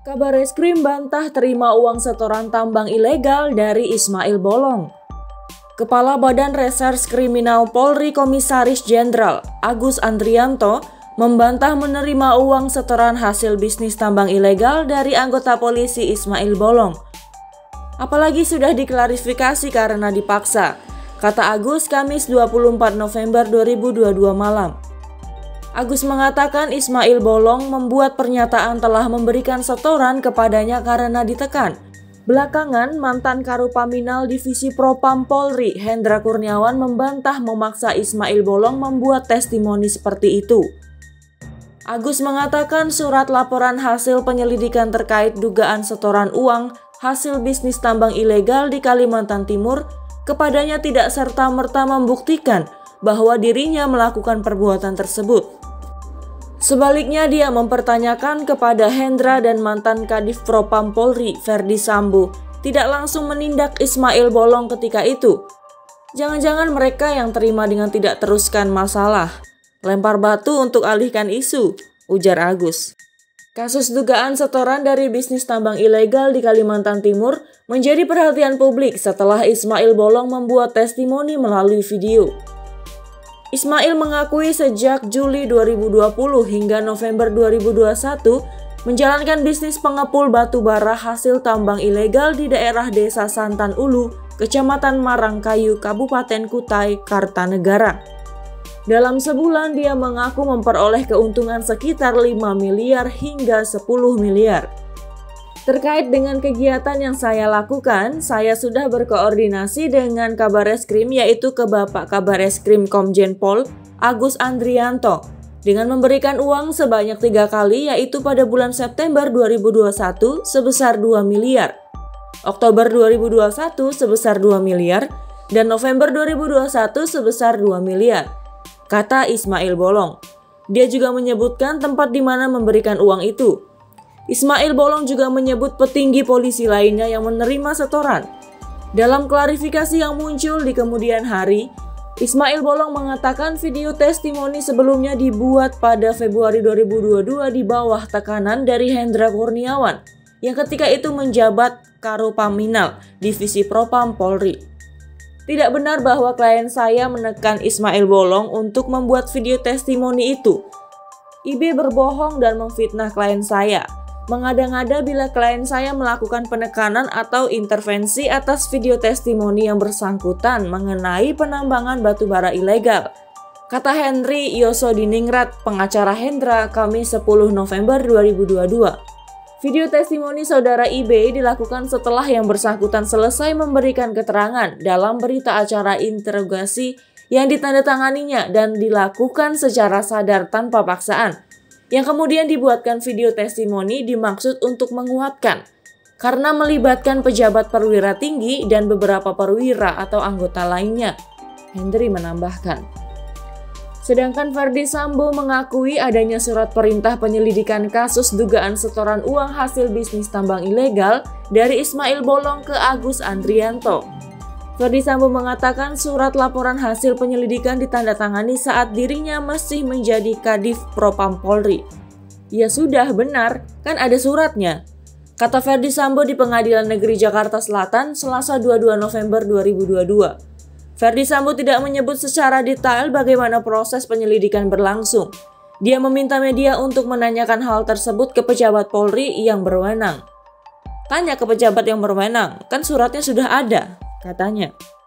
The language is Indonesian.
Kabareskrim bantah terima uang setoran tambang ilegal dari Ismail Bolong. Kepala Badan Reserse Kriminal Polri Komisaris Jenderal Agus Andrianto membantah menerima uang setoran hasil bisnis tambang ilegal dari anggota polisi Ismail Bolong. Apalagi sudah diklarifikasi karena dipaksa, kata Agus Kamis 24 November 2022 malam. Agus mengatakan Ismail Bolong membuat pernyataan telah memberikan setoran kepadanya karena ditekan. Belakangan, mantan Karupaminal Divisi Propam Polri Hendra Kurniawan membantah memaksa Ismail Bolong membuat testimoni seperti itu. Agus mengatakan surat laporan hasil penyelidikan terkait dugaan setoran uang hasil bisnis tambang ilegal di Kalimantan Timur kepadanya tidak serta-merta membuktikan bahwa dirinya melakukan perbuatan tersebut. Sebaliknya, dia mempertanyakan kepada Hendra dan mantan Kadif Propam Polri Ferdi Sambo tidak langsung menindak Ismail Bolong ketika itu. Jangan-jangan mereka yang terima dengan tidak teruskan masalah, lempar batu untuk alihkan isu, ujar Agus. Kasus dugaan setoran dari bisnis tambang ilegal di Kalimantan Timur menjadi perhatian publik setelah Ismail Bolong membuat testimoni melalui video. Ismail mengakui sejak Juli 2020 hingga November 2021 menjalankan bisnis pengepul batu bara hasil tambang ilegal di daerah Desa Santan Ulu, Kecamatan Marangkayu, Kabupaten Kutai, Kartanegara. Dalam sebulan dia mengaku memperoleh keuntungan sekitar 5 miliar hingga 10 miliar. Terkait dengan kegiatan yang saya lakukan, saya sudah berkoordinasi dengan Kabareskrim yaitu ke Bapak Kabareskrim Komjen Pol Agus Andrianto dengan memberikan uang sebanyak 3 kali yaitu pada bulan September 2021 sebesar 2 miliar, Oktober 2021 sebesar 2 miliar, dan November 2021 sebesar 2 miliar, kata Ismail Bolong. Dia juga menyebutkan tempat di mana memberikan uang itu. Ismail Bolong juga menyebut petinggi polisi lainnya yang menerima setoran. Dalam klarifikasi yang muncul di kemudian hari, Ismail Bolong mengatakan video testimoni sebelumnya dibuat pada Februari 2022 di bawah tekanan dari Hendra Kurniawan yang ketika itu menjabat Karupaminal Divisi Propam Polri. Tidak benar bahwa klien saya menekan Ismail Bolong untuk membuat video testimoni itu. IB berbohong dan memfitnah klien saya. Mengada-ngada bila klien saya melakukan penekanan atau intervensi atas video testimoni yang bersangkutan mengenai penambangan batubara ilegal, kata Henry Yosodiningrat, pengacara Hendra, Kamis 10 November 2022. Video testimoni saudara IB dilakukan setelah yang bersangkutan selesai memberikan keterangan dalam berita acara interogasi yang ditandatanganinya dan dilakukan secara sadar tanpa paksaan. Yang kemudian dibuatkan video testimoni dimaksud untuk menguatkan karena melibatkan pejabat perwira tinggi dan beberapa perwira atau anggota lainnya, Hendri menambahkan. Sedangkan Ferdi Sambo mengakui adanya surat perintah penyelidikan kasus dugaan setoran uang hasil bisnis tambang ilegal dari Ismail Bolong ke Agus Andrianto. Ferdi Sambo mengatakan surat laporan hasil penyelidikan ditandatangani saat dirinya masih menjadi Kadif Propam Polri. Ya sudah, benar, kan ada suratnya, kata Ferdi Sambo di Pengadilan Negeri Jakarta Selatan Selasa 22 November 2022. Ferdi Sambo tidak menyebut secara detail bagaimana proses penyelidikan berlangsung. Dia meminta media untuk menanyakan hal tersebut ke pejabat Polri yang berwenang. Tanya ke pejabat yang berwenang, kan suratnya sudah ada, katanya.